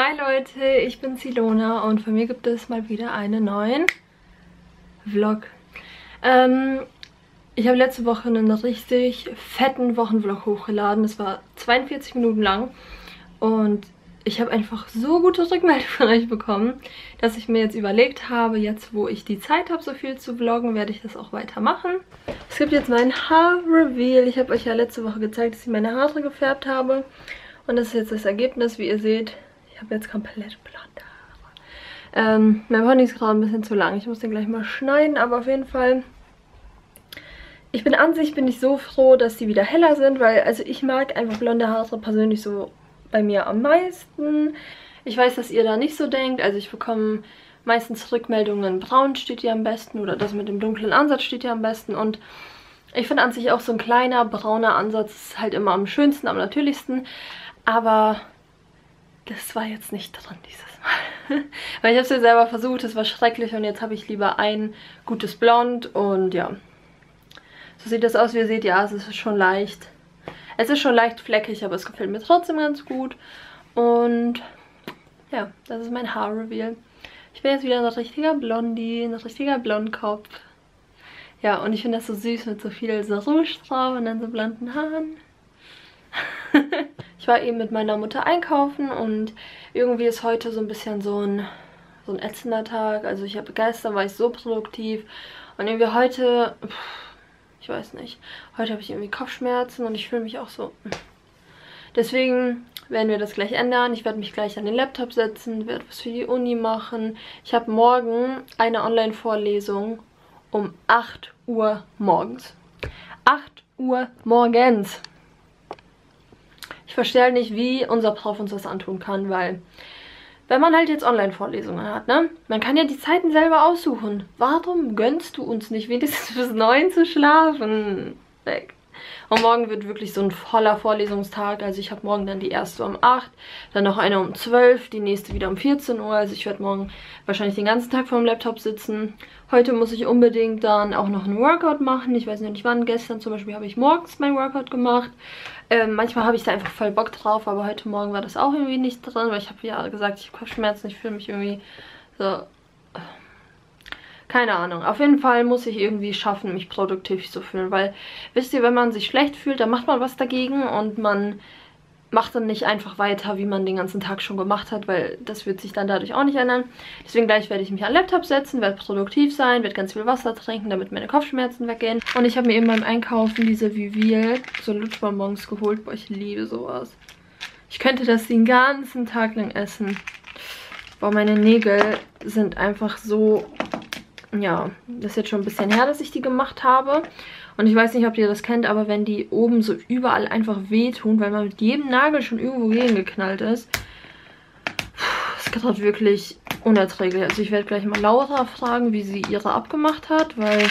Hi Leute, ich bin Ilona und von mir gibt es mal wieder einen neuen Vlog. Ich habe letzte Woche einen richtig fetten Wochenvlog hochgeladen. Das war 42 Minuten lang und ich habe einfach so gute Rückmeldungen von euch bekommen, dass ich mir jetzt überlegt habe, jetzt wo ich die Zeit habe, so viel zu vloggen, werde ich das auch weitermachen. Es gibt jetzt meinen Haarreveal. Ich habe euch ja letzte Woche gezeigt, dass ich meine Haare gefärbt habe. Und das ist jetzt das Ergebnis, wie ihr seht. Ich habe jetzt komplett blonde Haare. Mein Pony ist gerade ein bisschen zu lang. Ich muss den gleich mal schneiden, aber auf jeden Fall... An sich bin ich so froh, dass die wieder heller sind, weil also ich mag einfach blonde Haare persönlich so bei mir am meisten. Ich weiß, dass ihr da nicht so denkt. Also ich bekomme meistens Rückmeldungen, braun steht hier am besten oder das mit dem dunklen Ansatz steht hier am besten. Und ich finde an sich auch so ein kleiner brauner Ansatz ist halt immer am schönsten, am natürlichsten. Aber das war jetzt nicht dran dieses Mal. Weil ich habe es ja selber versucht, es war schrecklich und jetzt habe ich lieber ein gutes Blond und ja. So sieht das aus, wie ihr seht. Ja, es ist schon leicht. Es ist schon leicht fleckig, aber es gefällt mir trotzdem ganz gut. Und ja, das ist mein Haarreveal. Ich bin jetzt wieder ein richtiger Blondie, ein richtiger Blondkopf. Ja, und ich finde das so süß mit so viel so Rouge drauf und dann so blonden Haaren. Ich war eben mit meiner Mutter einkaufen und irgendwie ist heute so ein bisschen so ein ätzender Tag. Also gestern war ich so produktiv und irgendwie heute, ich weiß nicht, heute habe ich irgendwie Kopfschmerzen und ich fühle mich auch so. Deswegen werden wir das gleich ändern. Ich werde mich gleich an den Laptop setzen, werde was für die Uni machen. Ich habe morgen eine Online-Vorlesung um 8 Uhr morgens. 8 Uhr morgens. Ich verstehe halt nicht, wie unser Prof uns das antun kann, weil wenn man halt jetzt Online-Vorlesungen hat, ne? Man kann ja die Zeiten selber aussuchen. Warum gönnst du uns nicht wenigstens bis 9 zu schlafen? Weg. Und morgen wird wirklich so ein voller Vorlesungstag. Also ich habe morgen dann die erste um 8, dann noch eine um 12, die nächste wieder um 14 Uhr. Also ich werde morgen wahrscheinlich den ganzen Tag vor dem Laptop sitzen. Heute muss ich unbedingt dann auch noch einen Workout machen. Ich weiß noch nicht wann. Gestern zum Beispiel habe ich morgens mein Workout gemacht. Manchmal habe ich da einfach voll Bock drauf, aber heute Morgen war das auch irgendwie nicht drin, weil ich habe ja gesagt, ich habe Kopfschmerzen, ich fühle mich irgendwie so... Keine Ahnung. Auf jeden Fall muss ich irgendwie schaffen, mich produktiv zu fühlen, weil, wisst ihr, wenn man sich schlecht fühlt, dann macht man was dagegen und man macht dann nicht einfach weiter, wie man den ganzen Tag schon gemacht hat, weil das wird sich dann dadurch auch nicht ändern. Deswegen gleich werde ich mich an den Laptop setzen, werde produktiv sein, werde ganz viel Wasser trinken, damit meine Kopfschmerzen weggehen. Und ich habe mir eben beim Einkaufen diese Viviel, so Lutschbonbons geholt. Boah, ich liebe sowas. Ich könnte das den ganzen Tag lang essen. Boah, meine Nägel sind einfach so... Ja, das ist jetzt schon ein bisschen her, dass ich die gemacht habe. Und ich weiß nicht, ob ihr das kennt, aber wenn die oben so überall einfach wehtun, weil man mit jedem Nagel schon irgendwo gegengeknallt ist. Das ist gerade wirklich unerträglich. Also ich werde gleich mal Laura fragen, wie sie ihre abgemacht hat, weil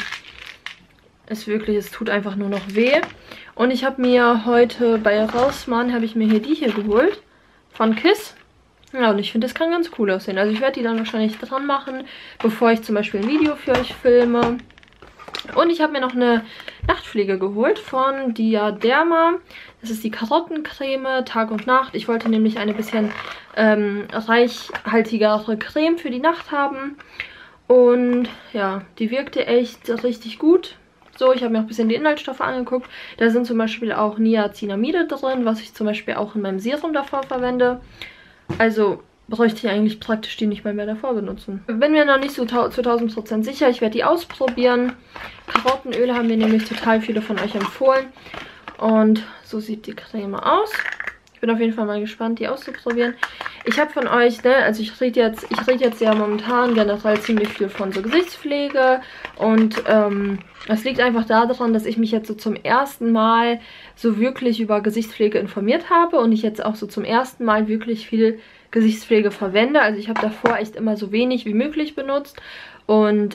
es tut einfach nur noch weh. Und ich habe mir heute bei Rossmann, habe ich mir hier die hier geholt. Von Kiss. Ja, und ich finde, das kann ganz cool aussehen. Also ich werde die dann wahrscheinlich dran machen, bevor ich zum Beispiel ein Video für euch filme. Und ich habe mir noch eine Nachtpflege geholt von Diaderma. Das ist die Karottencreme Tag und Nacht. Ich wollte nämlich eine bisschen reichhaltigere Creme für die Nacht haben. Und ja, die wirkte echt richtig gut. So, ich habe mir auch ein bisschen die Inhaltsstoffe angeguckt. Da sind zum Beispiel auch Niacinamide drin, was ich zum Beispiel auch in meinem Serum davor verwende. Also bräuchte ich eigentlich praktisch die nicht mal mehr davor benutzen. Bin mir noch nicht so zu 1000% sicher. Ich werde die ausprobieren. Karottenöle haben mir nämlich total viele von euch empfohlen. Und so sieht die Creme aus. Ich bin auf jeden Fall mal gespannt, die auszuprobieren. Ich habe von euch, ne, also ich rede jetzt ja momentan generell ziemlich viel von so Gesichtspflege. Und es liegt einfach daran, dass ich mich jetzt so zum ersten Mal so wirklich über Gesichtspflege informiert habe. Und ich jetzt auch so zum ersten Mal wirklich viel Gesichtspflege verwende. Also ich habe davor echt immer so wenig wie möglich benutzt. Und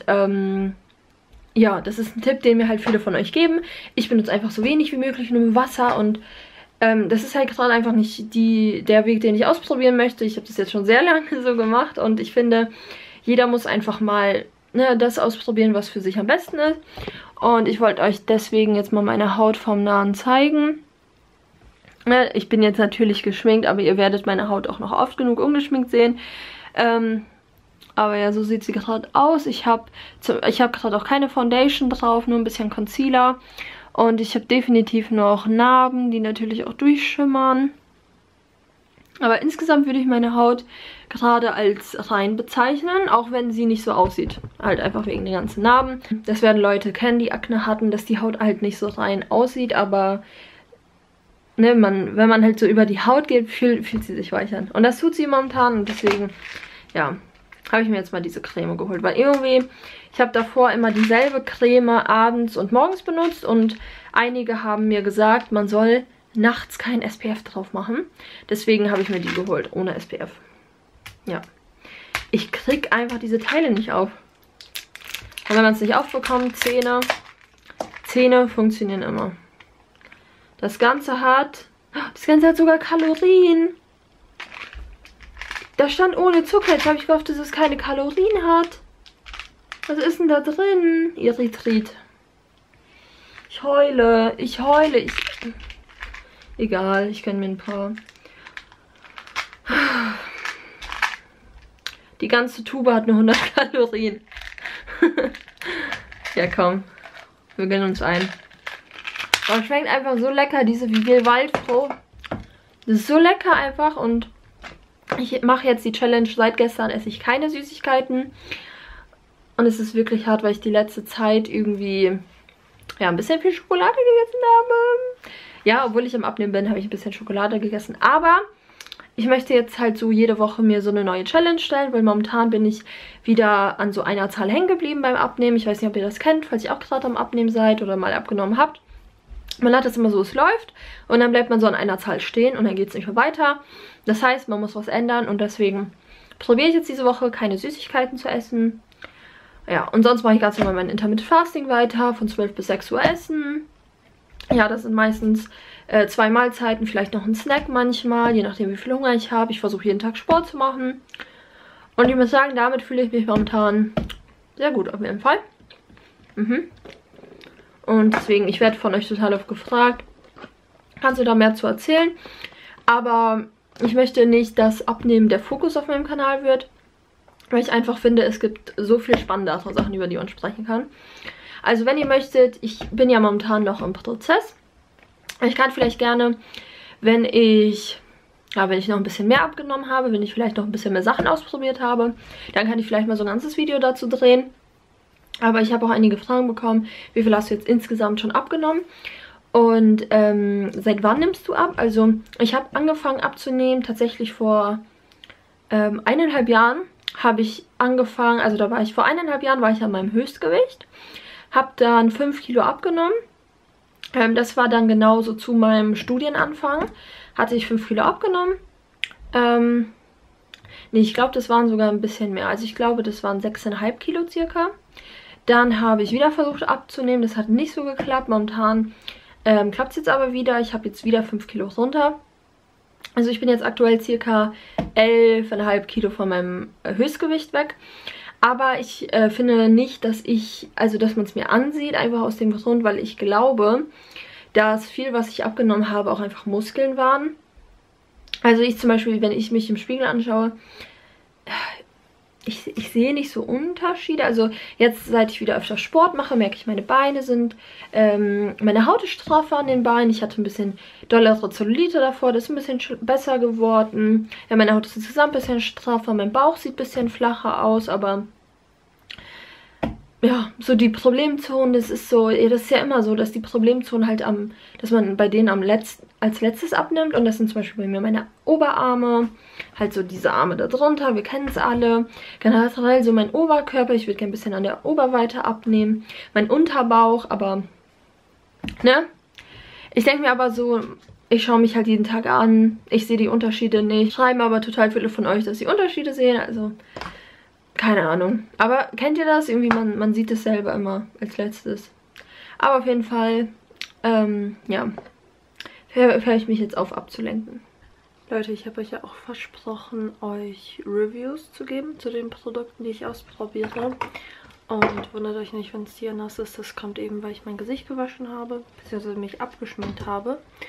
ja, das ist ein Tipp, den mir halt viele von euch geben. Ich benutze einfach so wenig wie möglich nur mit Wasser und das ist halt gerade einfach nicht der Weg, den ich ausprobieren möchte. Ich habe das jetzt schon sehr lange so gemacht und ich finde, jeder muss einfach mal das ausprobieren, was für sich am besten ist. Und ich wollte euch deswegen jetzt mal meine Haut vom Nahen zeigen. Ich bin jetzt natürlich geschminkt, aber ihr werdet meine Haut auch noch oft genug ungeschminkt sehen. Aber ja, so sieht sie gerade aus. Ich habe gerade auch keine Foundation drauf, nur ein bisschen Concealer. Und ich habe definitiv noch Narben, die natürlich auch durchschimmern. Aber insgesamt würde ich meine Haut gerade als rein bezeichnen, auch wenn sie nicht so aussieht. Halt einfach wegen den ganzen Narben. Das werden Leute kennen, die Akne hatten, dass die Haut halt nicht so rein aussieht, aber ne, wenn man halt so über die Haut geht, fühlt sie sich weicher an. Und das tut sie momentan und deswegen, ja, habe ich mir jetzt mal diese Creme geholt. Weil irgendwie, ich habe davor immer dieselbe Creme abends und morgens benutzt und einige haben mir gesagt, man soll nachts kein SPF drauf machen. Deswegen habe ich mir die geholt, ohne SPF. Ja. Ich krieg einfach diese Teile nicht auf. Und wenn man es nicht aufbekommt, Zähne funktionieren immer. Das Ganze hat sogar Kalorien. Da stand ohne Zucker. Jetzt habe ich gehofft, dass es keine Kalorien hat. Was ist denn da drin? Erythrit. Ich heule. Egal, ich gönne mir ein paar. Die ganze Tube hat nur 100 Kalorien. Ja, komm. Wir gönnen uns ein. Aber es schmeckt einfach so lecker, diese Vigil Waldfroh. Das ist so lecker einfach und ich mache jetzt die Challenge. Seit gestern esse ich keine Süßigkeiten. Und es ist wirklich hart, weil ich die letzte Zeit irgendwie, ja, ein bisschen viel Schokolade gegessen habe. Ja, obwohl ich am Abnehmen bin, habe ich ein bisschen Schokolade gegessen. Aber ich möchte jetzt halt so jede Woche mir so eine neue Challenge stellen, weil momentan bin ich wieder an so einer Zahl hängen geblieben beim Abnehmen. Ich weiß nicht, ob ihr das kennt, falls ihr auch gerade am Abnehmen seid oder mal abgenommen habt. Man hat das immer so, es läuft und dann bleibt man so an einer Zahl stehen und dann geht es nicht mehr weiter. Das heißt, man muss was ändern und deswegen probiere ich jetzt diese Woche keine Süßigkeiten zu essen. Ja, und sonst mache ich ganz normal mein Intermittent Fasting weiter, von 12 bis 6 Uhr essen. Ja, das sind meistens 2 Mahlzeiten, vielleicht noch ein Snack manchmal, je nachdem wie viel Hunger ich habe. Ich versuche jeden Tag Sport zu machen. Und ich muss sagen, damit fühle ich mich momentan sehr gut auf jeden Fall. Und deswegen, ich werde von euch total oft gefragt, kannst du da mehr zu erzählen? Aber ich möchte nicht, dass Abnehmen der Fokus auf meinem Kanal wird, weil ich einfach finde, es gibt so viel spannendere Sachen, über die man sprechen kann. Also wenn ihr möchtet, ich bin ja momentan noch im Prozess. Ich kann vielleicht gerne, wenn ich noch ein bisschen mehr abgenommen habe, wenn ich vielleicht noch ein bisschen mehr Sachen ausprobiert habe, dann kann ich vielleicht mal so ein ganzes Video dazu drehen. Aber ich habe auch einige Fragen bekommen, wie viel hast du jetzt insgesamt schon abgenommen? Und seit wann nimmst du ab? Also ich habe angefangen abzunehmen, tatsächlich vor 1,5 Jahren habe ich angefangen, also da war ich vor 1,5 Jahren, war ich an meinem Höchstgewicht. Habe dann 5 Kilo abgenommen. Das war dann genauso zu meinem Studienanfang. Hatte ich 5 Kilo abgenommen. Nee, ich glaube, das waren sogar ein bisschen mehr. Also ich glaube, das waren 6,5 Kilo circa. Dann habe ich wieder versucht abzunehmen. Das hat nicht so geklappt. Momentan klappt es jetzt aber wieder. Ich habe jetzt wieder 5 Kilo runter. Also ich bin jetzt aktuell circa 11,5 Kilo von meinem Höchstgewicht weg. Aber ich finde nicht, dass man es mir ansieht, einfach aus dem Grund, weil ich glaube, dass viel, was ich abgenommen habe, auch einfach Muskeln waren. Also ich zum Beispiel, wenn ich mich im Spiegel anschaue, ich sehe nicht so Unterschiede. Also jetzt, seit ich wieder öfter Sport mache, merke ich, meine Beine sind, meine Haut ist straffer an den Beinen. Ich hatte ein bisschen dollere Zellulite davor, das ist ein bisschen besser geworden. Ja, meine Haut ist insgesamt ein bisschen straffer, mein Bauch sieht ein bisschen flacher aus, aber ja, so die Problemzonen, das ist so, ja, das ist ja immer so, dass die Problemzonen halt dass man bei denen als letztes abnimmt. Und das sind zum Beispiel bei mir meine Oberarme, halt so diese Arme da drunter, wir kennen es alle. Generell so mein Oberkörper, ich würde gerne ein bisschen an der Oberweite abnehmen. Mein Unterbauch, aber, ne? Ich denke mir aber so, ich schaue mich halt jeden Tag an, ich sehe die Unterschiede nicht. Schreiben aber total viele von euch, dass sie Unterschiede sehen, also keine Ahnung. Aber kennt ihr das? Irgendwie, man sieht es selber immer als letztes. Aber auf jeden Fall, ja, höre ich mich jetzt auf abzulenken. Leute, ich habe euch ja auch versprochen, euch Reviews zu geben zu den Produkten, die ich ausprobiere. Und wundert euch nicht, wenn es hier nass ist. Das kommt eben, weil ich mein Gesicht gewaschen habe, beziehungsweise mich abgeschminkt habe.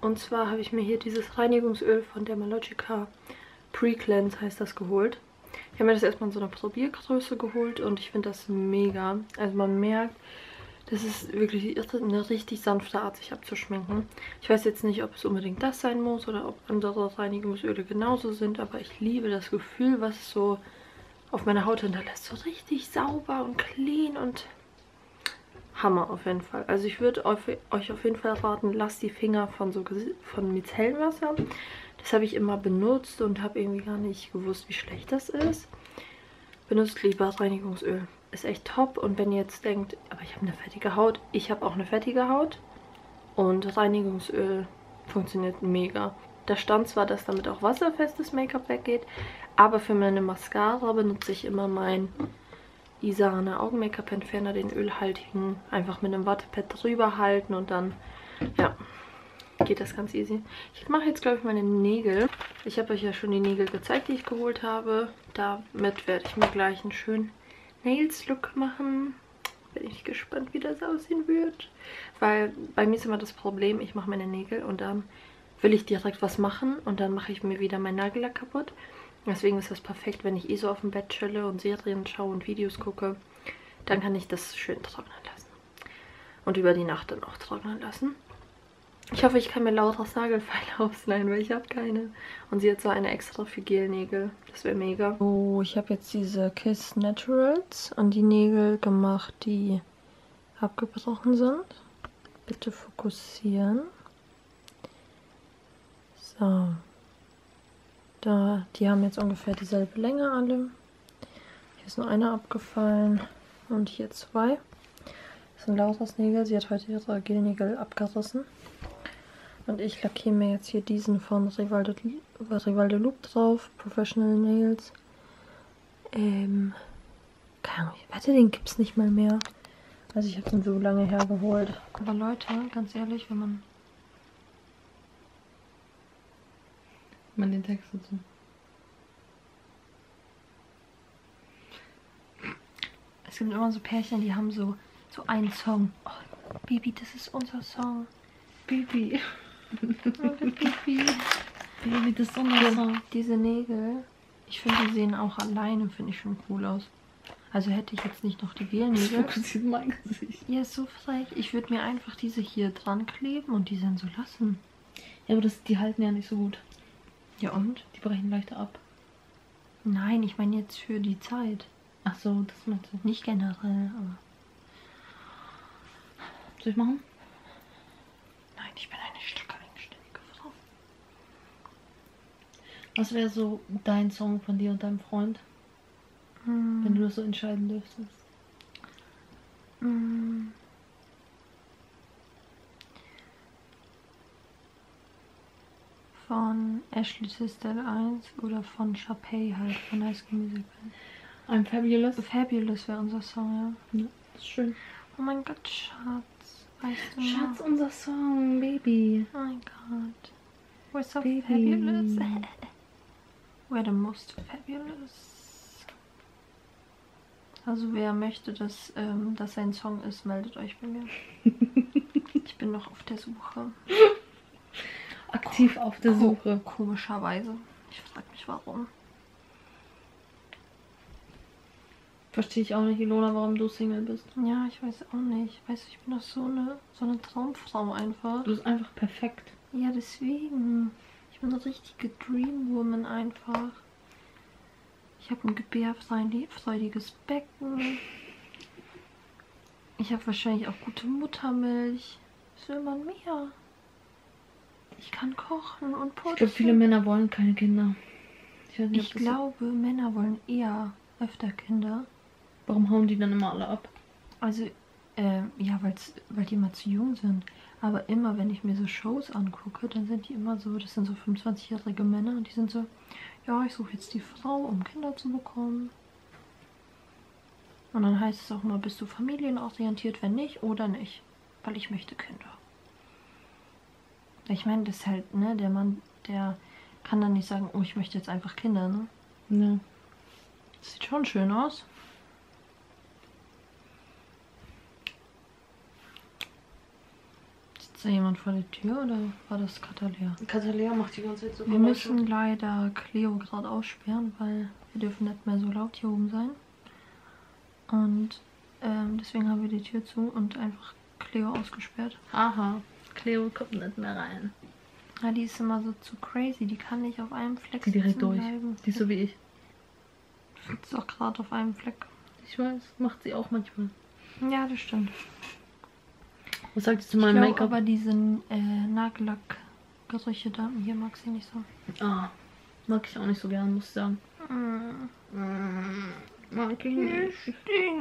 Und zwar habe ich mir hier dieses Reinigungsöl von Dermalogica Pre-Cleanse heißt das geholt. Ich habe mir das erstmal in so einer Probiergröße geholt und ich finde das mega. Also man merkt, das ist wirklich eine richtig sanfte Art, sich abzuschminken. Ich weiß jetzt nicht, ob es unbedingt das sein muss oder ob andere Reinigungsöle genauso sind, aber ich liebe das Gefühl, was es so auf meiner Haut hinterlässt. So richtig sauber und clean und Hammer auf jeden Fall. Also ich würde euch auf jeden Fall raten, lasst die Finger von Micellenwasser. Das habe ich immer benutzt und habe irgendwie gar nicht gewusst, wie schlecht das ist. Benutzt lieber Reinigungsöl. Ist echt top. Und wenn ihr jetzt denkt, aber ich habe eine fettige Haut. Ich habe auch eine fettige Haut. Und Reinigungsöl funktioniert mega. Da stand zwar, dass damit auch wasserfestes Make-up weggeht. Aber für meine Mascara benutze ich immer mein Isana Augen-Make-up-Entferner, den ölhaltigen. Einfach mit einem Wattepad drüber halten und dann, ja, geht das ganz easy. Ich mache jetzt, glaube ich, meine Nägel. Ich habe euch ja schon die Nägel gezeigt, die ich geholt habe. Damit werde ich mir gleich einen schönen Nails-Look machen. Bin ich gespannt, wie das aussehen wird. Weil bei mir ist immer das Problem, ich mache meine Nägel und dann will ich direkt was machen und dann mache ich mir wieder meinen Nagellack kaputt. Deswegen ist das perfekt, wenn ich eh so auf dem Bett chille und Serien schaue und Videos gucke. Dann kann ich das schön trocknen lassen. Und über die Nacht dann auch trocknen lassen. Ich hoffe, ich kann mir Laura's Nagelfeile ausleihen, weil ich habe keine. Und sie hat so eine extra für Gelnägel. Das wäre mega. Oh, ich habe jetzt diese Kiss Naturals an die Nägel gemacht, die abgebrochen sind. Bitte fokussieren. So. Die haben jetzt ungefähr dieselbe Länge alle. Hier ist nur eine abgefallen und hier 2. Das sind Laura's Nägel. Sie hat heute ihre Gelnägel abgerissen. Und ich lackiere mir jetzt hier diesen von Rival de Loop drauf. Professional Nails. Keine Ahnung, wette, den gibt es nicht mal mehr. Also ich habe den so lange hergeholt. Aber Leute, ganz ehrlich, wenn man den Text dazu. Es gibt immer so Pärchen, die haben so einen Song. Oh, Baby, das ist unser Song. Baby. Oh, Baby. Baby, das ist unser Song. Diese Nägel, ich finde, die sehen auch alleine, finde ich, schon cool aus. Also hätte ich jetzt nicht noch die Gelnägel. Fokussiert mein Gesicht. Ja, ist so frech. Ich würde mir einfach diese hier dran kleben und die dann so lassen. Ja, aber die halten ja nicht so gut. Ja und? Die brechen leichter ab. Nein, ich meine jetzt für die Zeit. Ach so, das meinst du. Nicht generell, aber... Soll ich machen? Nein, ich bin eine starke, eigenständige Frau. Was wäre so dein Song von dir und deinem Freund? Wenn du das so entscheiden dürftest. Von Ashley Tisdale 1 oder von Sharpay halt, von High School Musical. I'm Fabulous. Fabulous wäre unser Song, ja. Ja, das ist schön. Oh mein Gott, Schatz. Weißt du Schatz, noch? unser Song, Baby. Oh mein Gott. We're so Baby. fabulous. We're the most fabulous. Also wer möchte, dass das ein Song ist, meldet euch bei mir. Ich bin noch auf der Suche. Aktiv auf der Suche. Komischerweise. Ich frage mich warum. Verstehe ich auch nicht, Ilona, warum du Single bist. Ja, ich weiß auch nicht. Weißt du, ich bin doch so eine Traumfrau einfach. Du bist einfach perfekt. Ja, deswegen. Ich bin eine richtige Dreamwoman einfach. Ich habe ein gebärfreudiges Becken. Ich habe wahrscheinlich auch gute Muttermilch. Was will man mehr? Ich kann kochen und putzen. Ich glaube, viele Männer wollen keine Kinder. Ich weiß nicht, Ich glaube, Männer wollen eher öfter Kinder. Warum hauen die dann immer alle ab? Also, ja, weil die immer zu jung sind. Aber immer, wenn ich mir so Shows angucke, dann sind die immer so, das sind so 25-jährige Männer und die sind so, ja, ich suche jetzt die Frau, um Kinder zu bekommen. Und dann heißt es auch mal, bist du familienorientiert, wenn nicht oder nicht? Weil ich möchte Kinder. Ich meine, das ist halt, ne, der Mann, der kann dann nicht sagen, oh, ich möchte jetzt einfach Kinder, ne? Ja. Das sieht schon schön aus. Sieht Ist da jemand vor der Tür oder war das Katalea? Katalea macht die ganze Zeit so. Wir müssen leider Cleo gerade aussperren, weil wir dürfen nicht mehr so laut hier oben sein. Und deswegen haben wir die Tür zu und einfach Cleo ausgesperrt. Aha, Cleo kommt nicht mehr rein. Ja, die ist immer so zu crazy. Die kann nicht auf einem Fleck Die direkt durch. bleiben. Die ist so wie ich. Die sitzt auch gerade auf einem Fleck. Ich weiß, macht sie auch manchmal. Ja, das stimmt. Was sagst du zu meinem Make-up? Aber diesen Nagellack-Gerüche da hier mag sie nicht so. Ah, mag ich auch nicht so gern, muss ich sagen. Mag ich nicht.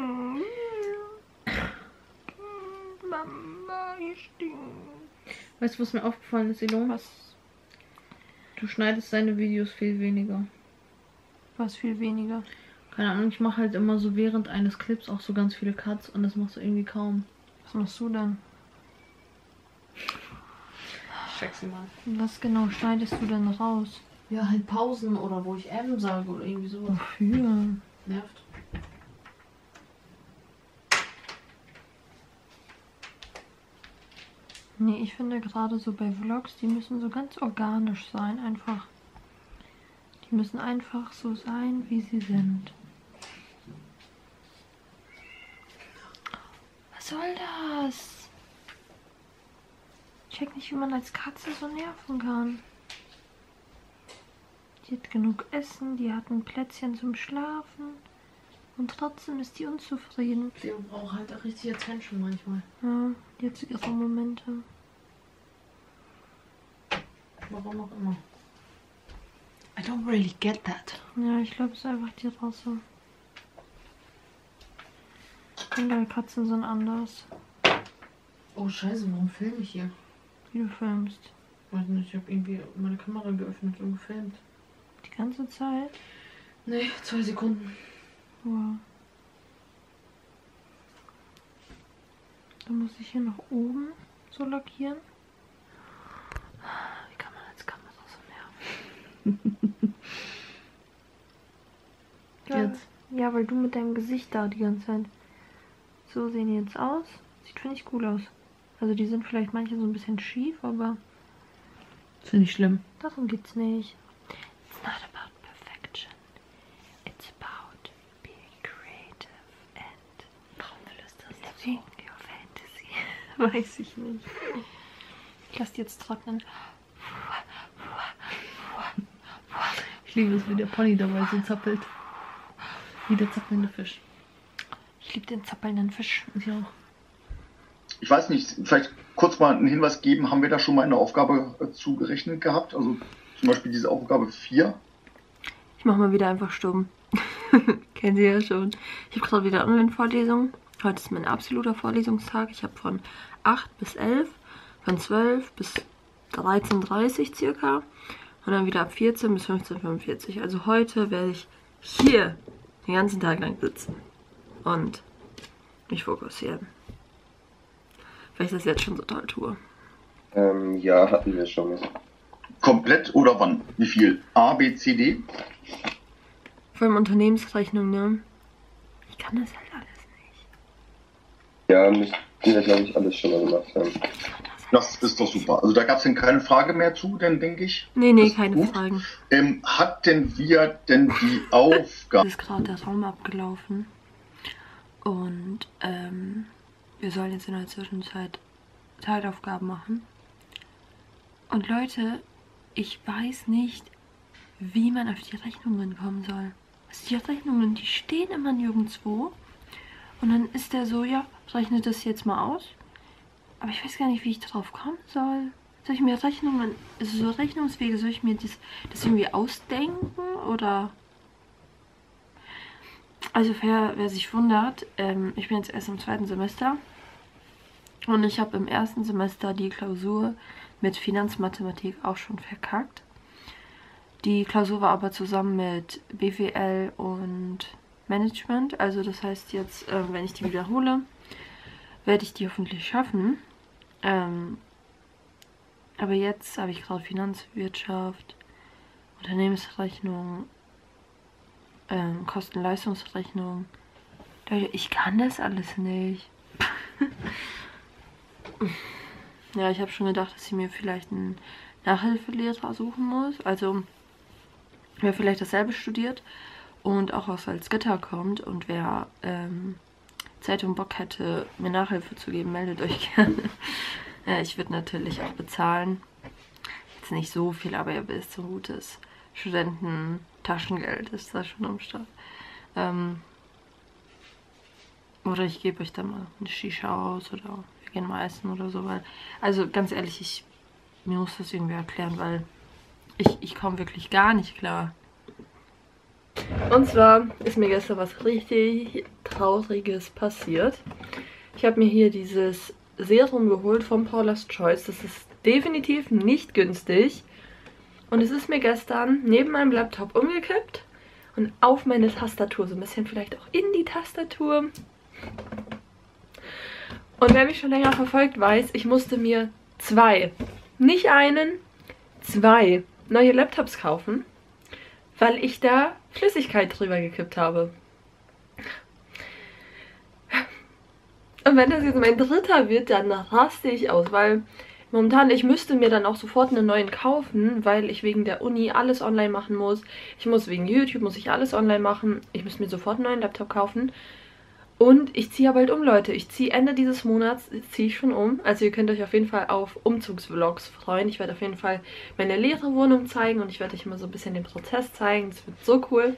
Mama, ich stink. Weißt du, was mir aufgefallen ist, Ilon? Was? Du schneidest deine Videos viel weniger. Was viel weniger. Keine Ahnung, ich mache halt immer so während eines Clips auch so ganz viele Cuts und das machst du irgendwie kaum. Was machst du denn? Ich check sie mal. Was genau schneidest du denn raus? Ja, halt Pausen oder wo ich M sage oder irgendwie sowas. Wofür? Nervt. Nee, ich finde gerade so bei Vlogs, die müssen so ganz organisch sein, einfach. Die müssen einfach so sein, wie sie sind. Was soll das? Ich check nicht, wie man als Katze so nerven kann. Die hat genug Essen, die hat ein Plätzchen zum Schlafen. Und trotzdem ist die unzufrieden. Cleo braucht halt auch richtig Attention manchmal. Ja, die hat so ihre Momente. Warum auch immer. I don't really get that. Ja, ich glaube, es ist einfach die Rasse. Andere Katzen sind anders. Oh scheiße, warum filme ich hier? Wie du filmst. Weiß nicht, ich habe irgendwie meine Kamera geöffnet und gefilmt. Die ganze Zeit? Nee, 2 Sekunden. Wow. Dann muss ich hier nach oben so lackieren. Wie kann man als Kamera so nerven? Jetzt. Ja, weil du mit deinem Gesicht da die ganze Zeit. So sehen die jetzt aus. Sieht, finde ich, cool aus. Also die sind vielleicht manche so ein bisschen schief, aber Das finde ich schlimm. darum geht's nicht. It's not about perfection. It's about being creative and Warum willst du das living your fantasy. Weiß ich nicht. Ich lasse die jetzt trocknen. Ich liebe es, wie der Pony dabei so zappelt. Wie der zappelnde Fisch. Ich liebe den zappelnden Fisch. Ich auch. Ich weiß nicht, vielleicht kurz mal einen Hinweis geben, haben wir da schon mal eine Aufgabe zugerechnet gehabt? Also zum Beispiel diese Aufgabe 4. Ich mache mal wieder einfach stumm. Kennen Sie ja schon. Ich habe gerade wieder Online-Vorlesungen. Heute ist mein absoluter Vorlesungstag. Ich habe von 8 bis 11, von 12 bis 13:30 Uhr circa und dann wieder ab 14 bis 15:45 Uhr. Also heute werde ich hier den ganzen Tag lang sitzen und mich fokussieren. Weil ich das jetzt schon so toll tue. Ja, hatten wir schon. Komplett oder wann? Wie viel? A, B, C, D? Vor allem Unternehmensrechnung, ne? Ich kann das halt alles nicht. Ja, müssten wir, glaube ich, alles schon mal gemacht haben. Das ist doch super. Also da gab es denn keine Frage mehr zu, denn denke ich. Nee, Das ist keine gut. Fragen. Hatten wir denn die Aufgabe? Es ist gerade der Raum abgelaufen. Und wir sollen jetzt in der Zwischenzeit Teilaufgaben machen. Und Leute, ich weiß nicht, wie man auf die Rechnungen kommen soll. Also die Rechnungen, die stehen immer nirgendwo. Und dann ist der so, ja, rechne das jetzt mal aus. Aber ich weiß gar nicht, wie ich darauf kommen soll. Soll ich mir Rechnungen, also so Rechnungswege, soll ich mir das irgendwie ausdenken oder... Also wer sich wundert, ich bin jetzt erst im 2. Semester und ich habe im 1. Semester die Klausur mit Finanzmathematik auch schon verkackt. Die Klausur war aber zusammen mit BWL und Management, also das heißt jetzt, wenn ich die wiederhole, werde ich die hoffentlich schaffen. Aber jetzt habe ich gerade Finanzwirtschaft, Unternehmensrechnung, Kosten-Leistungsrechnung. Leute, ich kann das alles nicht. ja, ich habe schon gedacht, dass ich mir vielleicht einen Nachhilfelehrer suchen muss. Also, wer vielleicht dasselbe studiert und auch aus Salzgitter kommt und wer Zeit und Bock hätte, mir Nachhilfe zu geben, meldet euch gerne. Ja, ich würde natürlich auch bezahlen. Jetzt nicht so viel, aber ihr wisst, so ein gutes Studententaschengeld ist da schon am Start. Oder ich gebe euch dann mal eine Shisha aus oder wir gehen mal essen oder so. Weil, also ganz ehrlich, mir muss das irgendwie erklären, weil ich komme wirklich gar nicht klar. Und zwar ist mir gestern was richtig Trauriges passiert. Ich habe mir hier dieses Serum geholt von Paula's Choice. Das ist definitiv nicht günstig. Und es ist mir gestern neben meinem Laptop umgekippt und auf meine Tastatur. So ein bisschen vielleicht auch in die Tastatur. Und wer mich schon länger verfolgt, weiß, ich musste mir nicht einen, zwei neue Laptops kaufen, weil ich da Flüssigkeit drüber gekippt habe. Und wenn das jetzt mein dritter wird, dann raste ich aus, weil momentan, ich müsste mir dann auch sofort einen neuen kaufen, weil ich wegen der Uni alles online machen muss. Ich muss wegen YouTube, muss ich alles online machen. Ich müsste mir sofort einen neuen Laptop kaufen. Und ich ziehe ja bald um, Leute. Ich ziehe Ende dieses Monats, ziehe ich schon um. Also ihr könnt euch auf jeden Fall auf Umzugsvlogs freuen. Ich werde auf jeden Fall meine leere Wohnung zeigen und ich werde euch immer so ein bisschen den Prozess zeigen. Das wird so cool.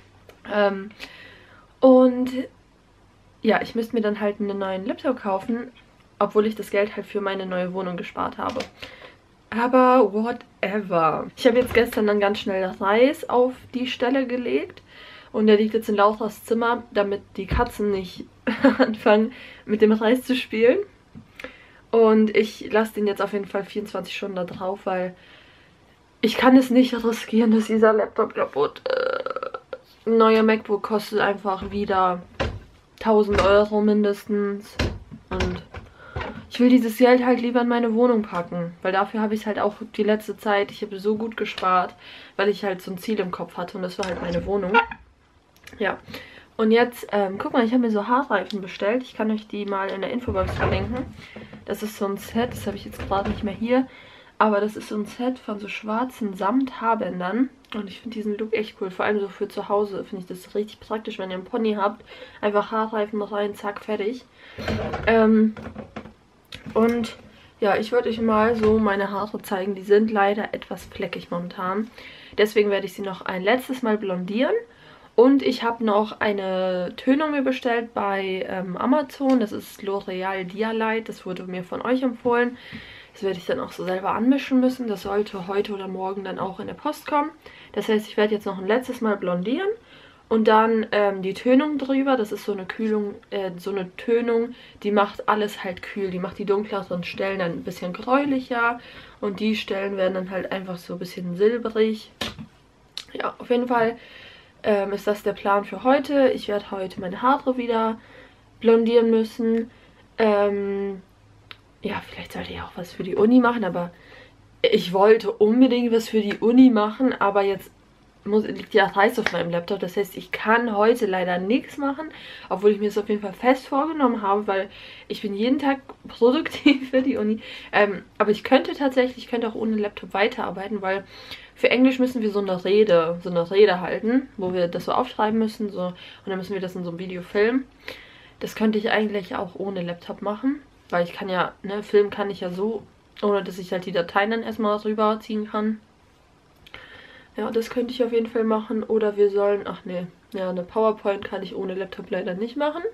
Und ja, ich müsste mir dann halt einen neuen Laptop kaufen, obwohl ich das Geld halt für meine neue Wohnung gespart habe. Aber whatever. Ich habe jetzt gestern dann ganz schnell Reis auf die Stelle gelegt. Und der liegt jetzt in Lauters Zimmer, damit die Katzen nicht anfangen mit dem Reis zu spielen. Und ich lasse den jetzt auf jeden Fall 24 Stunden da drauf, weil ich kann es nicht riskieren, dass dieser Laptop kaputt ist. Ein neuer MacBook kostet einfach wieder 1000 € mindestens. Und ich will dieses Geld halt lieber in meine Wohnung packen, weil dafür habe ich halt auch die letzte Zeit, ich habe so gut gespart, weil ich halt so ein Ziel im Kopf hatte und das war halt meine Wohnung. Ja, und jetzt, guck mal, ich habe mir so Haarreifen bestellt. Ich kann euch die mal in der Infobox verlinken. Das ist so ein Set, das habe ich jetzt gerade nicht mehr hier. Aber das ist so ein Set von so schwarzen Samt-Haarbändern. Und ich finde diesen Look echt cool. Vor allem so für zu Hause finde ich das richtig praktisch, wenn ihr einen Pony habt. Einfach Haarreifen rein, zack, fertig. Und ja, ich wollte euch mal so meine Haare zeigen. Die sind leider etwas fleckig momentan. Deswegen werde ich sie noch ein letztes Mal blondieren. Und ich habe noch eine Tönung mir bestellt bei Amazon. Das ist L'Oreal Dialight. Das wurde mir von euch empfohlen. Das werde ich dann auch so selber anmischen müssen. Das sollte heute oder morgen dann auch in der Post kommen. Das heißt, ich werde jetzt noch ein letztes Mal blondieren. Und dann die Tönung drüber. Das ist so eine Tönung, die macht alles halt kühl. Die macht die dunkleren Stellen dann ein bisschen gräulicher. Und die Stellen werden dann halt einfach so ein bisschen silbrig. Ja, auf jeden Fall ist das der Plan für heute. Ich werde heute meine Haare wieder blondieren müssen. Ja, vielleicht sollte ich auch was für die Uni machen, aber ich wollte unbedingt was für die Uni machen, aber jetzt liegt ja Reis auf meinem Laptop. Das heißt, ich kann heute leider nichts machen, obwohl ich mir das auf jeden Fall fest vorgenommen habe, weil ich bin jeden Tag produktiv für die Uni. Aber ich könnte auch ohne Laptop weiterarbeiten, weil für Englisch müssen wir so eine Rede halten, wo wir das so aufschreiben müssen, so, und dann müssen wir das in so einem Video filmen. Das könnte ich eigentlich auch ohne Laptop machen, weil ich kann ja, ne, filmen kann ich ja so, ohne dass ich halt die Dateien dann erstmal rüberziehen kann. Ja, das könnte ich auf jeden Fall machen. Oder wir sollen, ach nee, ja, eine PowerPoint kann ich ohne Laptop leider nicht machen.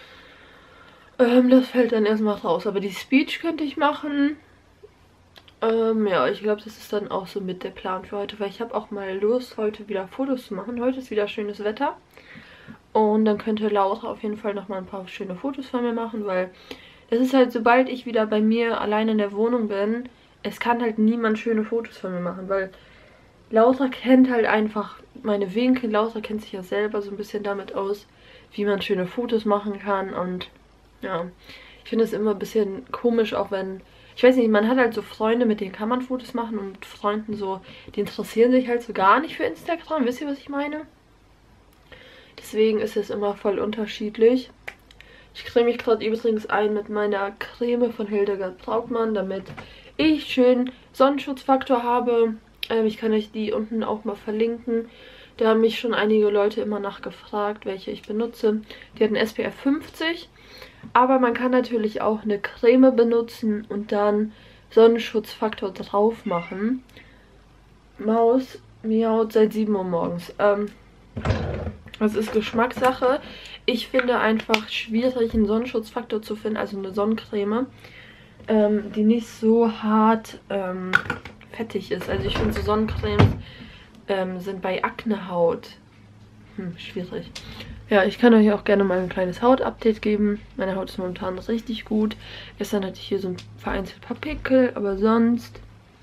Das fällt dann erstmal raus. Aber die Speech könnte ich machen. Ja, ich glaube, das ist dann auch so mit der Plan für heute, weil ich habe auch mal Lust, heute wieder Fotos zu machen. Heute ist wieder schönes Wetter. Und dann könnte Laura auf jeden Fall nochmal ein paar schöne Fotos von mir machen, weil das ist halt, sobald ich wieder bei mir allein in der Wohnung bin, es kann halt niemand schöne Fotos von mir machen, weil Laura kennt halt einfach meine Winkel. Laura kennt sich ja selber so ein bisschen damit aus, wie man schöne Fotos machen kann. Und ja, ich finde es immer ein bisschen komisch, auch wenn, ich weiß nicht, man hat halt so Freunde, mit denen kann man Fotos machen und mit Freunden so, die interessieren sich halt so gar nicht für Instagram. Wisst ihr, was ich meine? Deswegen ist es immer voll unterschiedlich. Ich creme mich gerade übrigens ein mit meiner Creme von Hildegard Brautmann, damit ich schön Sonnenschutzfaktor habe. Ich kann euch die unten auch mal verlinken. Da haben mich schon einige Leute immer nachgefragt, welche ich benutze. Die hat einen SPF 50. Aber man kann natürlich auch eine Creme benutzen und dann Sonnenschutzfaktor drauf machen. Maus miaut seit 7 Uhr morgens. Das ist Geschmackssache. Ich finde einfach schwierig, einen Sonnenschutzfaktor zu finden, also eine Sonnencreme, die nicht so hart fettig ist. Also ich finde so Sonnencremes sind bei Aknehaut schwierig. Ja, ich kann euch auch gerne mal ein kleines Hautupdate geben. Meine Haut ist momentan richtig gut. Gestern hatte ich hier so ein vereinzelt paar Pickel, aber sonst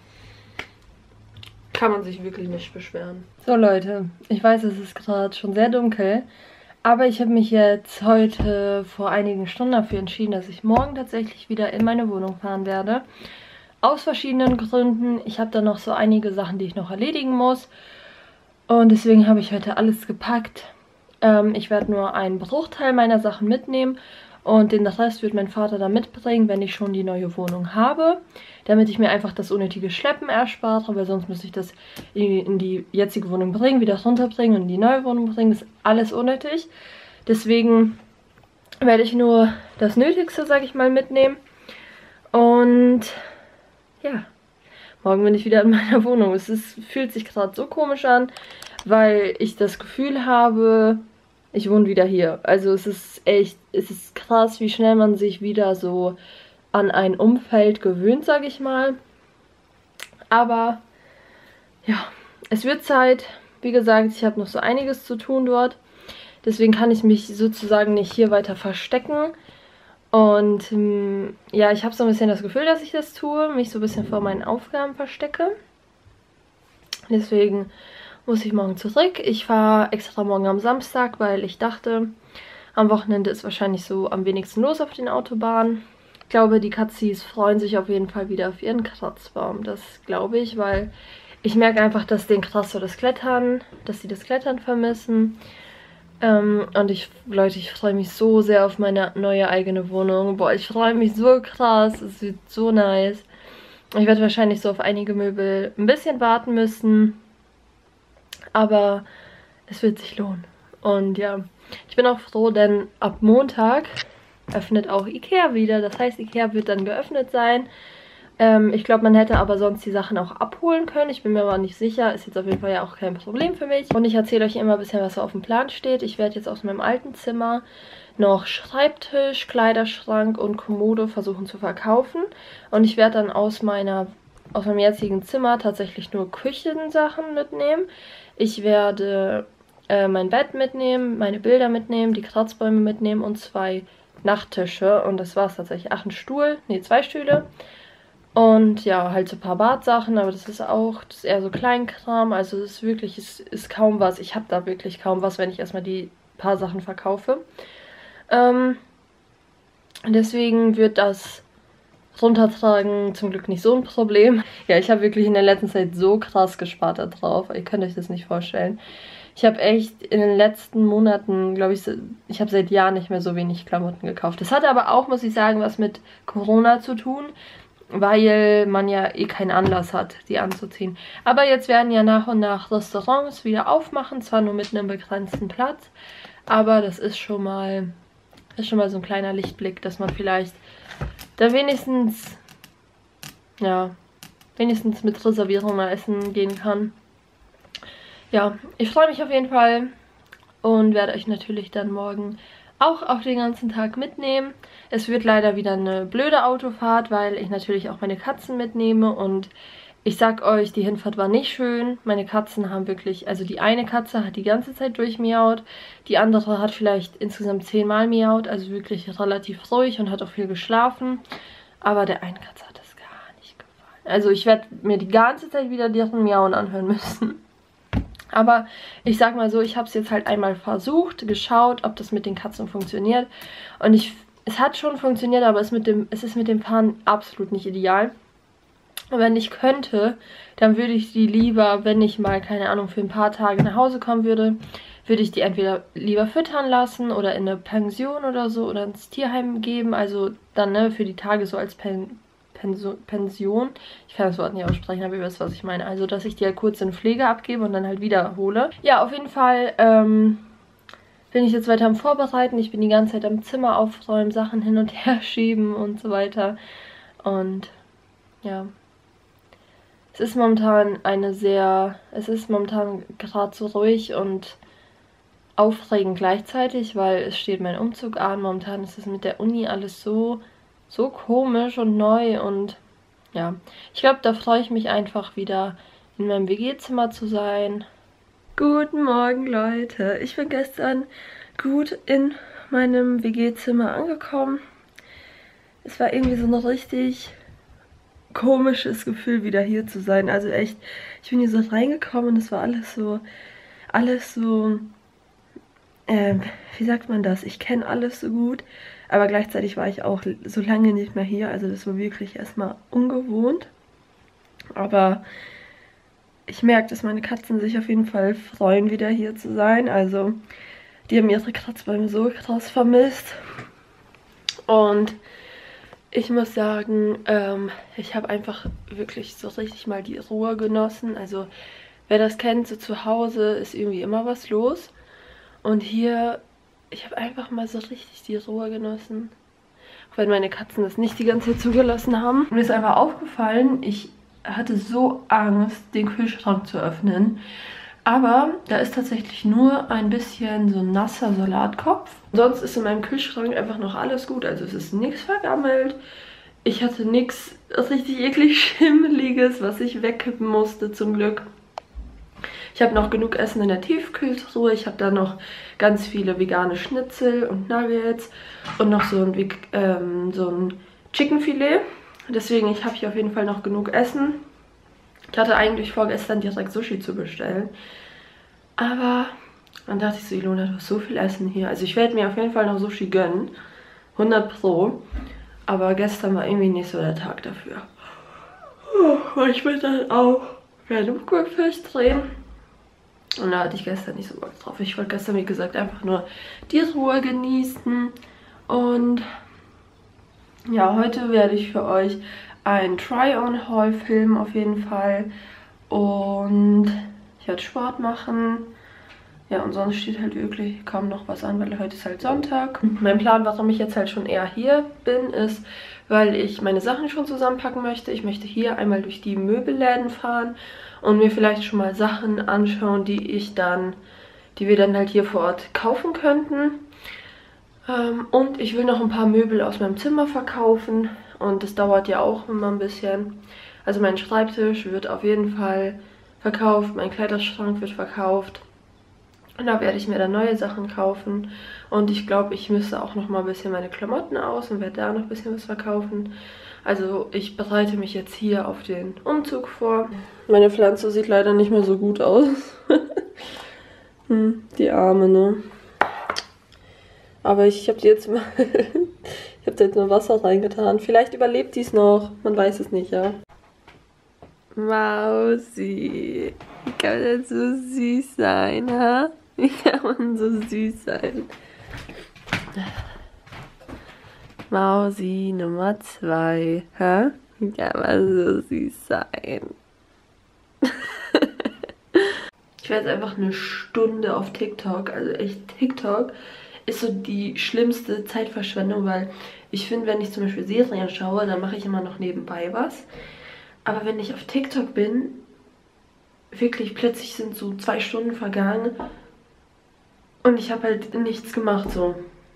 kann man sich wirklich nicht beschweren. So Leute, ich weiß, es ist gerade schon sehr dunkel, aber ich habe mich jetzt heute vor einigen Stunden dafür entschieden, dass ich morgen tatsächlich wieder in meine Wohnung fahren werde. Aus verschiedenen Gründen. Ich habe da noch so einige Sachen, die ich noch erledigen muss. Und deswegen habe ich heute alles gepackt. Ich werde nur einen Bruchteil meiner Sachen mitnehmen und den Rest wird mein Vater dann mitbringen, wenn ich schon die neue Wohnung habe, damit ich mir einfach das unnötige Schleppen erspare, weil sonst müsste ich das in die jetzige Wohnung bringen, wieder runterbringen und in die neue Wohnung bringen. Das ist alles unnötig. Deswegen werde ich nur das Nötigste, sage ich mal, mitnehmen. Und ja, morgen bin ich wieder in meiner Wohnung. Es fühlt sich gerade so komisch an, weil ich das Gefühl habe, ich wohne wieder hier. Also es ist krass, wie schnell man sich wieder so an ein Umfeld gewöhnt, sage ich mal. Aber ja, es wird Zeit. Wie gesagt, ich habe noch so einiges zu tun dort. Deswegen kann ich mich sozusagen nicht hier weiter verstecken. Und ja, ich habe so ein bisschen das Gefühl, dass ich das tue, mich so ein bisschen vor meinen Aufgaben verstecke. Deswegen muss ich morgen zurück. Ich fahre extra morgen am Samstag, weil ich dachte, am Wochenende ist wahrscheinlich so am wenigsten los auf den Autobahnen. Ich glaube, die Katzis freuen sich auf jeden Fall wieder auf ihren Kratzbaum. Das glaube ich, weil ich merke einfach, dass denen krass so das Klettern, dass sie das Klettern vermissen. Und Leute, ich freue mich so sehr auf meine neue eigene Wohnung. Boah, ich freue mich so krass. Es wird so nice. Ich werde wahrscheinlich so auf einige Möbel ein bisschen warten müssen. Aber es wird sich lohnen. Und ja, ich bin auch froh, denn ab Montag öffnet auch Ikea wieder. Das heißt, Ikea wird dann geöffnet sein. Ich glaube, man hätte aber sonst die Sachen auch abholen können. Ich bin mir aber nicht sicher. Ist jetzt auf jeden Fall ja auch kein Problem für mich. Und ich erzähle euch immer ein bisschen, was so auf dem Plan steht. Ich werde jetzt aus meinem alten Zimmer noch Schreibtisch, Kleiderschrank und Kommode versuchen zu verkaufen. Und ich werde dann aus meinem jetzigen Zimmer tatsächlich nur Küchensachen mitnehmen. Ich werde mein Bett mitnehmen, meine Bilder mitnehmen, die Kratzbäume mitnehmen und 2 Nachttische. Und das war es tatsächlich. 2 Stühle. Und ja, halt so ein paar Badsachen, aber das ist eher so Kleinkram. Also es ist wirklich, es ist kaum was. Ich habe da wirklich kaum was, wenn ich erstmal die paar Sachen verkaufe. Deswegen wird das Runtertragen zum Glück nicht so ein Problem. Ja, ich habe wirklich in der letzten Zeit so krass gespart da drauf. Ihr könnt euch das nicht vorstellen. Ich habe echt in den letzten Monaten, glaube ich habe seit Jahren nicht mehr so wenig Klamotten gekauft. Das hatte aber auch, muss ich sagen, was mit Corona zu tun, weil man ja eh keinen Anlass hat, die anzuziehen. Aber jetzt werden ja nach und nach Restaurants wieder aufmachen, zwar nur mit einem begrenzten Platz, aber das ist schon mal so ein kleiner Lichtblick, dass man vielleicht da wenigstens mit Reservierung mal essen gehen kann. Ja, ich freue mich auf jeden Fall und werde euch natürlich dann morgen auch den ganzen Tag mitnehmen. Es wird leider wieder eine blöde Autofahrt, weil ich natürlich auch meine Katzen mitnehme und ich sag euch, die Hinfahrt war nicht schön. Meine Katzen haben wirklich, also die eine Katze hat die ganze Zeit durchmiaut, die andere hat vielleicht insgesamt 10-mal miaut, also wirklich relativ ruhig und hat auch viel geschlafen. Aber der einen Katze hat das gar nicht gefallen. Also ich werde mir die ganze Zeit wieder deren Miauen anhören müssen. Aber ich sag mal so, ich habe es jetzt halt einmal versucht, geschaut, ob das mit den Katzen funktioniert. Und es hat schon funktioniert, aber es ist mit dem Fahren absolut nicht ideal. Und wenn ich könnte, dann würde ich die lieber, wenn ich mal, keine Ahnung, für ein paar Tage nach Hause kommen würde, würde ich die entweder lieber füttern lassen oder in eine Pension oder so oder ins Tierheim geben. Also dann ne, für die Tage so als Pension. Ich kann das Wort nicht aussprechen, aber ihr wisst, was ich meine. Also, dass ich die halt kurz in Pflege abgebe und dann halt wiederhole. Ja, auf jeden Fall bin ich jetzt weiter am Vorbereiten. Ich bin die ganze Zeit am Zimmer aufräumen, Sachen hin und her schieben und so weiter. Und ja, es ist momentan gerade so ruhig und aufregend gleichzeitig, weil es steht mein Umzug an. Momentan ist es mit der Uni alles so komisch und neu und ja, ich glaube, da freue ich mich einfach wieder in meinem WG-Zimmer zu sein. Guten Morgen, Leute. Ich bin gestern gut in meinem WG-Zimmer angekommen. Es war irgendwie so ein richtig komisches Gefühl, wieder hier zu sein. Also echt, ich bin hier so reingekommen und es war alles so, wie sagt man das? Ich kenne alles so gut, aber gleichzeitig war ich auch so lange nicht mehr hier. Also das war wirklich erstmal ungewohnt. Aber ich merke, dass meine Katzen sich auf jeden Fall freuen, wieder hier zu sein. Also die haben ihre Kratzbäume so krass vermisst. Und ich muss sagen, ich habe einfach wirklich so richtig mal die Ruhe genossen. Also wer das kennt, so zu Hause ist irgendwie immer was los. Und hier, ich habe einfach mal so richtig die Ruhe genossen. Auch wenn meine Katzen das nicht die ganze Zeit zugelassen haben. Mir ist einfach aufgefallen, ich hatte so Angst, den Kühlschrank zu öffnen. Aber da ist tatsächlich nur ein bisschen so ein nasser Salatkopf. Sonst ist in meinem Kühlschrank einfach noch alles gut. Also es ist nichts vergammelt. Ich hatte nichts richtig eklig Schimmeliges, was ich wegkippen musste zum Glück. Ich habe noch genug Essen in der Tiefkühltruhe. Ich habe da noch ganz viele vegane Schnitzel und Nuggets und noch so ein Chickenfilet. Deswegen habe ich auf jeden Fall noch genug Essen. Ich hatte eigentlich vorgestern direkt Sushi zu bestellen. Aber dann dachte ich so, Ilona, du hast so viel Essen hier. Also ich werde mir auf jeden Fall noch Sushi gönnen. 100%. Aber gestern war irgendwie nicht so der Tag dafür. Weil ich will dann auch Random Cookfish drehen. Und da hatte ich gestern nicht so Bock drauf. Ich wollte gestern, wie gesagt, einfach nur die Ruhe genießen. Und ja, heute werde ich für euch ein Try-on-Haul filmen auf jeden Fall. Und ich werde Sport machen. Ja, und sonst steht halt wirklich kaum noch was an, weil heute ist halt Sonntag. Mein Plan, warum ich jetzt halt schon eher hier bin, ist, weil ich meine Sachen schon zusammenpacken möchte. Ich möchte hier einmal durch die Möbelläden fahren und mir vielleicht schon mal Sachen anschauen, die wir dann halt hier vor Ort kaufen könnten. Und ich will noch ein paar Möbel aus meinem Zimmer verkaufen und das dauert ja auch immer ein bisschen. Also mein Schreibtisch wird auf jeden Fall verkauft, mein Kleiderschrank wird verkauft. Und da werde ich mir dann neue Sachen kaufen. Und ich glaube, ich müsste auch noch mal ein bisschen meine Klamotten aus und werde da noch ein bisschen was verkaufen. Also ich bereite mich jetzt hier auf den Umzug vor. Meine Pflanze sieht leider nicht mehr so gut aus. Die Arme, ne? Aber ich habe jetzt mal Wasser reingetan. Vielleicht überlebt die es noch. Man weiß es nicht, ja. Mausi. Wie kann man das so süß sein, ha? Wie kann man so süß sein? Mausi Nummer 2, hä? Wie kann man so süß sein? Ich werde jetzt einfach eine Stunde auf TikTok, also echt TikTok ist so die schlimmste Zeitverschwendung, weil ich finde, wenn ich zum Beispiel Serien schaue, dann mache ich immer noch nebenbei was. Aber wenn ich auf TikTok bin, wirklich plötzlich sind so 2 Stunden vergangen und ich habe halt nichts gemacht so.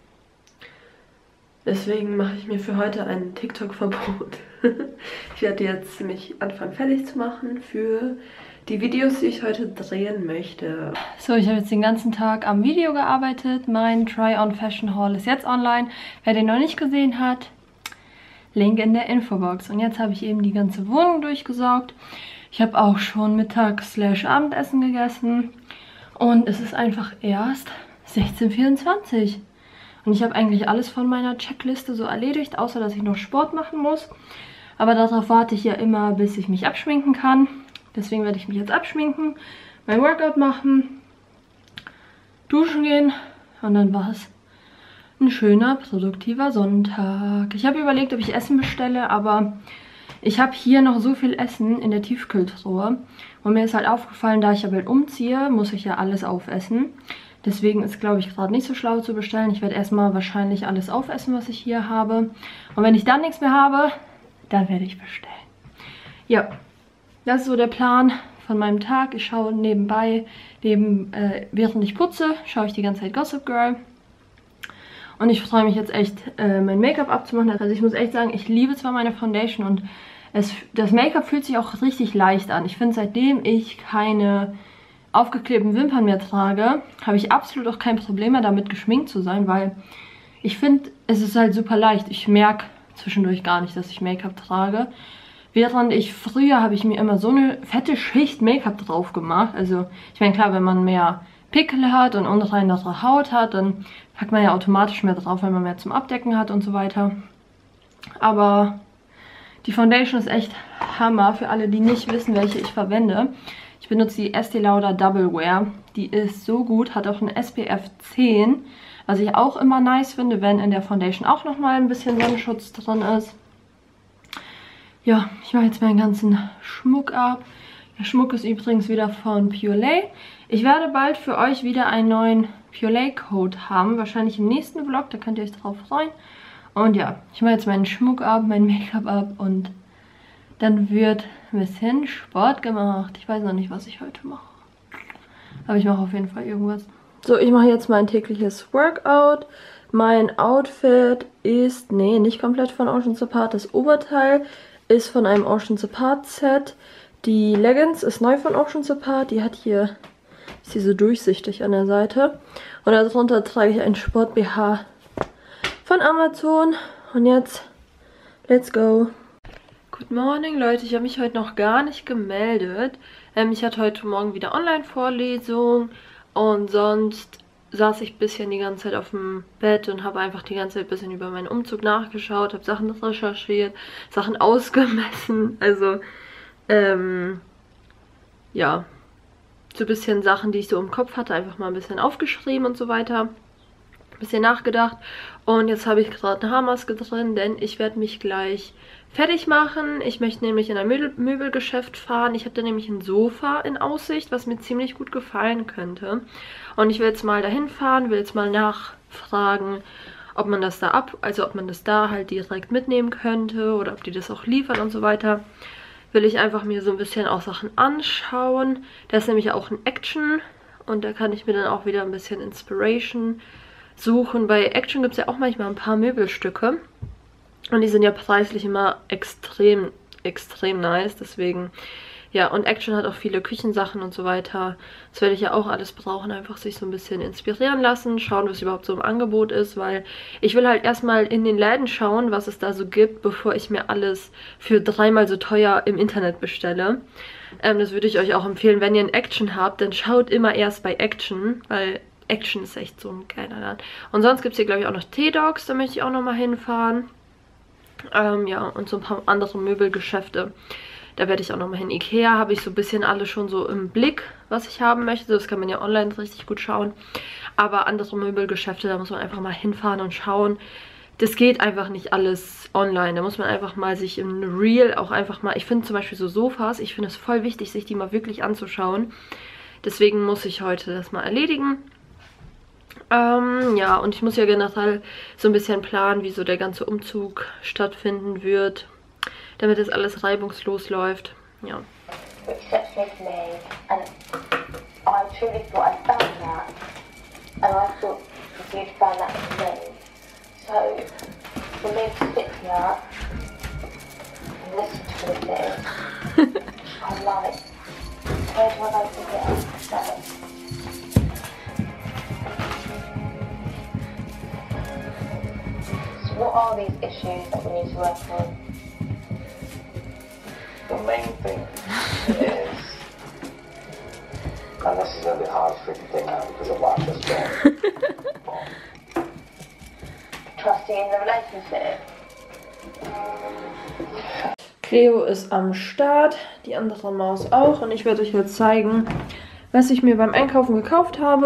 Deswegen mache ich mir für heute ein TikTok-Verbot. Ich werde jetzt mich anfangen fertig zu machen für die Videos, die ich heute drehen möchte. So, ich habe jetzt den ganzen Tag am Video gearbeitet. Mein Try-on-Fashion-Haul ist jetzt online. Wer den noch nicht gesehen hat, Link in der Infobox. Und jetzt habe ich eben die ganze Wohnung durchgesaugt. Ich habe auch schon Mittag/Abendessen gegessen. Und es ist einfach erst 16:24 Uhr. Und ich habe eigentlich alles von meiner Checkliste so erledigt, außer dass ich noch Sport machen muss. Aber darauf warte ich ja immer, bis ich mich abschminken kann. Deswegen werde ich mich jetzt abschminken, mein Workout machen, duschen gehen und dann war es ein schöner, produktiver Sonntag. Ich habe überlegt, ob ich Essen bestelle, aber ich habe hier noch so viel Essen in der Tiefkühltruhe. Und mir ist halt aufgefallen, da ich ja bald umziehe, muss ich ja alles aufessen. Deswegen ist, glaube ich, gerade nicht so schlau zu bestellen. Ich werde erstmal wahrscheinlich alles aufessen, was ich hier habe. Und wenn ich dann nichts mehr habe, dann werde ich bestellen. Ja, das ist so der Plan von meinem Tag. Ich schaue nebenbei, während ich putze, schaue ich die ganze Zeit Gossip Girl. Und ich freue mich jetzt echt, mein Make-up abzumachen. Also ich muss echt sagen, ich liebe zwar meine Foundation und das Make-up fühlt sich auch richtig leicht an. Ich finde, seitdem ich keine aufgeklebten Wimpern mehr trage, habe ich absolut auch kein Problem mehr damit, geschminkt zu sein, weil ich finde, es ist halt super leicht. Ich merke zwischendurch gar nicht, dass ich Make-up trage. Während früher habe ich mir immer so eine fette Schicht Make-up drauf gemacht. Also ich meine, klar, wenn man mehr Pickel hat und unreinere Haut hat, dann packt man ja automatisch mehr drauf, wenn man mehr zum Abdecken hat und so weiter. Aber die Foundation ist echt Hammer für alle, die nicht wissen, welche ich verwende. Ich benutze die Estee Lauder Double Wear. Die ist so gut, hat auch einen SPF 10, was ich auch immer nice finde, wenn in der Foundation auch nochmal ein bisschen Sonnenschutz drin ist. Ja, ich mache jetzt meinen ganzen Schmuck ab. Der Schmuck ist übrigens wieder von Purelay. Ich werde bald für euch wieder einen neuen Purelay-Code haben. Wahrscheinlich im nächsten Vlog, da könnt ihr euch drauf freuen. Und ja, ich mache jetzt meinen Schmuck ab, mein Make-up ab und dann wird ein bisschen Sport gemacht. Ich weiß noch nicht, was ich heute mache. Aber ich mache auf jeden Fall irgendwas. So, ich mache jetzt mein tägliches Workout. Mein Outfit ist, nee, nicht komplett von Oceans Apart. Das Oberteil ist von einem Oceans Apart Set. Die Leggings ist neu von Oceans Apart. Die hat hier, ist hier so durchsichtig an der Seite. Und darunter trage ich einen Sport-BH von Amazon. Und jetzt, let's go. Good morning, Leute. Ich habe mich heute noch gar nicht gemeldet. Ich hatte heute Morgen wieder Online-Vorlesung. Und sonst saß ich ein bisschen die ganze Zeit auf dem Bett und habe einfach die ganze Zeit ein bisschen über meinen Umzug nachgeschaut, habe Sachen recherchiert, Sachen ausgemessen, also, ja, so ein bisschen Sachen, die ich so im Kopf hatte, einfach mal ein bisschen aufgeschrieben und so weiter, ein bisschen nachgedacht. Und jetzt habe ich gerade eine Haarmaske drin, denn ich werde mich gleich fertig machen. Ich möchte nämlich in ein Möbelgeschäft fahren. Ich habe da nämlich ein Sofa in Aussicht, was mir ziemlich gut gefallen könnte. Und ich will jetzt mal dahin fahren, will jetzt mal nachfragen, ob man das da ob man das da halt direkt mitnehmen könnte oder ob die das auch liefern und so weiter. Will ich einfach mir so ein bisschen auch Sachen anschauen. Da ist nämlich auch ein Action und da kann ich mir dann auch wieder ein bisschen Inspiration suchen. Bei Action gibt es ja auch manchmal ein paar Möbelstücke. Und die sind ja preislich immer extrem nice. Deswegen, ja, und Action hat auch viele Küchensachen und so weiter. Das werde ich ja auch alles brauchen. Einfach sich so ein bisschen inspirieren lassen. Schauen, was überhaupt so im Angebot ist. Weil ich will halt erstmal in den Läden schauen, was es da so gibt, bevor ich mir alles für 3-mal so teuer im Internet bestelle. Das würde ich euch auch empfehlen. Wenn ihr ein Action habt, dann schaut immer erst bei Action. Weil Action ist echt so ein geiler Laden. Und sonst gibt es hier, glaube ich, auch noch T-Dogs. Da möchte ich auch nochmal hinfahren. Ja, und so ein paar andere Möbelgeschäfte. Da werde ich auch nochmal hin. Ikea habe ich so ein bisschen alles schon so im Blick, was ich haben möchte. Das kann man ja online richtig gut schauen. Aber andere Möbelgeschäfte, da muss man einfach mal hinfahren und schauen. Das geht einfach nicht alles online. Da muss man einfach mal sich im Real auch einfach mal... Ich finde zum Beispiel so Sofas, ich finde es voll wichtig, sich die mal wirklich anzuschauen. Deswegen muss ich heute das mal erledigen. Ja, und ich muss ja generell so ein bisschen planen, wie so der ganze Umzug stattfinden wird, damit das alles reibungslos läuft. Ja. What are these issues that we need to work on? The main thing is, and this is going to be hard for you to think now because of what I've just done. Trusting in the relationship. Cleo ist am Start, die andere Maus auch. Und ich werde euch jetzt zeigen, was ich mir beim Einkaufen gekauft habe.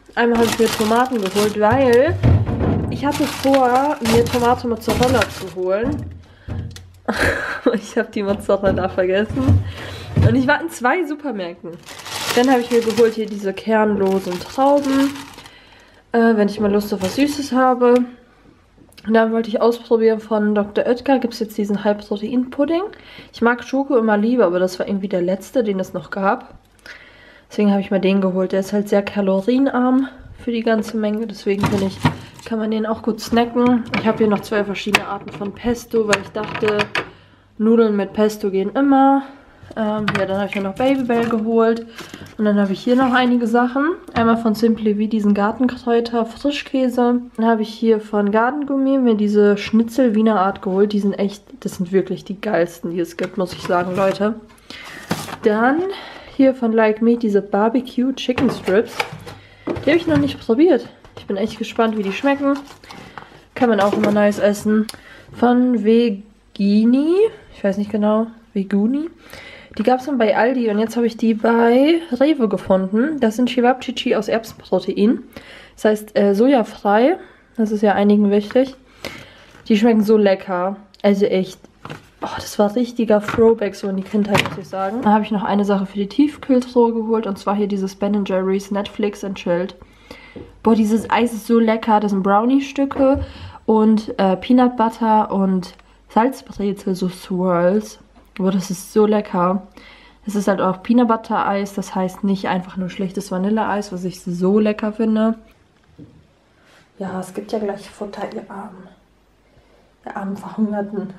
Einmal habe ich mir Tomaten geholt, weil ich hatte vor, mir Tomate Mozzarella zu holen. Ich habe die Mozzarella vergessen. Und ich war in 2 Supermärkten. Dann habe ich mir geholt hier diese kernlosen Trauben. Wenn ich mal Lust auf was Süßes habe. Und dann wollte ich ausprobieren von Dr. Oetker. Gibt es jetzt diesen High-Protein-Pudding. Ich mag Schoko immer lieber, aber das war irgendwie der letzte, den es noch gab. Deswegen habe ich mir den geholt. Der ist halt sehr kalorienarm für die ganze Menge. Deswegen finde ich, kann man den auch gut snacken. Ich habe hier noch 2 verschiedene Arten von Pesto, weil ich dachte, Nudeln mit Pesto gehen immer. Ja, dann habe ich mir noch Babybel geholt. Und dann habe ich hier noch einige Sachen. Einmal von Simply wie diesen Gartenkräuter Frischkäse. Dann habe ich hier von Gardengummi mir diese Schnitzel Wiener Art geholt. Die sind echt, das sind wirklich die geilsten, die es gibt, muss ich sagen, Leute. Dann hier von Like Me diese Barbecue Chicken Strips. Die habe ich noch nicht probiert. Ich bin echt gespannt, wie die schmecken. Kann man auch immer nice essen. Von Vegini. Ich weiß nicht genau. Veguni. Die gab es dann bei Aldi und jetzt habe ich die bei Rewe gefunden. Das sind Cevapcici aus Erbsenprotein. Das heißt sojafrei. Das ist ja einigen wichtig. Die schmecken so lecker. Also echt. Oh, das war richtiger Throwback so in die Kindheit, muss ich sagen. Dann habe ich noch eine Sache für die Tiefkühltruhe geholt. Und zwar hier dieses Ben & Jerry's Netflix and Chilled. Boah, dieses Eis ist so lecker. Das sind Brownie-Stücke und Peanut Butter und Salzbrezel, so Swirls. Boah, das ist so lecker. Es ist halt auch Peanut Butter Eis. Das heißt nicht einfach nur schlichtes Vanilleeis, was ich so lecker finde. Ja, es gibt ja gleich Futter, ihr armen Verhungerten.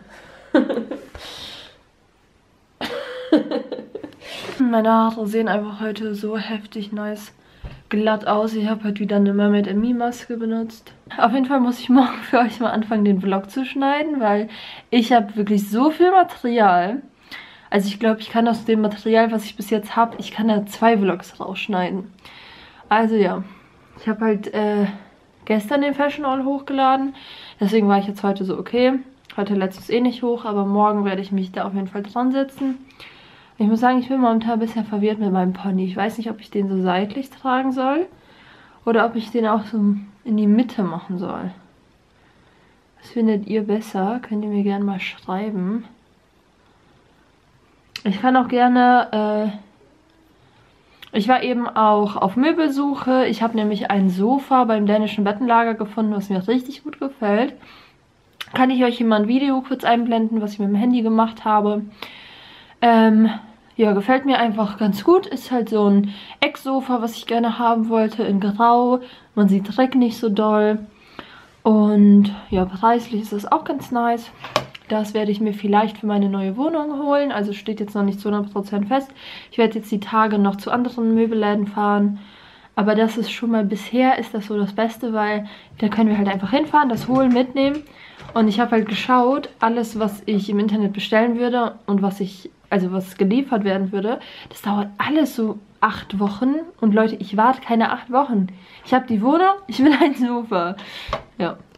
Meine Haare sehen einfach heute so heftig nice glatt aus. Ich habe heute wieder eine Mermaid & Me Maske benutzt. Auf jeden Fall muss ich morgen für euch mal anfangen, den Vlog zu schneiden, weil ich habe wirklich so viel Material. Also ich glaube, ich kann aus dem Material, was ich bis jetzt habe, ich kann da 2 Vlogs rausschneiden. Also ja, ich habe halt gestern den Fashion Haul hochgeladen. Deswegen war ich jetzt heute so, okay, heute letztes eh nicht hoch, aber morgen werde ich mich da auf jeden Fall dran setzen. Ich muss sagen, ich bin momentan ein bisschen verwirrt mit meinem Pony. Ich weiß nicht, ob ich den so seitlich tragen soll oder ob ich den auch so in die Mitte machen soll. Was findet ihr besser? Könnt ihr mir gerne mal schreiben. Ich kann auch gerne... ich war eben auch auf Möbelsuche. Ich habe nämlich ein Sofa beim dänischen Bettenlager gefunden, was mir richtig gut gefällt. Kann ich euch hier mal ein Video kurz einblenden, was ich mit dem Handy gemacht habe. Ja, gefällt mir einfach ganz gut. Ist halt so ein Ecksofa, was ich gerne haben wollte, in Grau. Man sieht Dreck nicht so doll. Und ja, preislich ist es auch ganz nice. Das werde ich mir vielleicht für meine neue Wohnung holen. Also steht jetzt noch nicht zu 100% fest. Ich werde jetzt die Tage noch zu anderen Möbelläden fahren. Aber das ist schon mal, bisher ist das so das Beste, weil da können wir halt einfach hinfahren, das holen, mitnehmen. Und ich habe halt geschaut, alles, was ich im Internet bestellen würde und was geliefert werden würde, das dauert alles so 8 Wochen. Und Leute, ich warte keine 8 Wochen. Ich habe die Wohnung, ich will ein Sofa. Ja.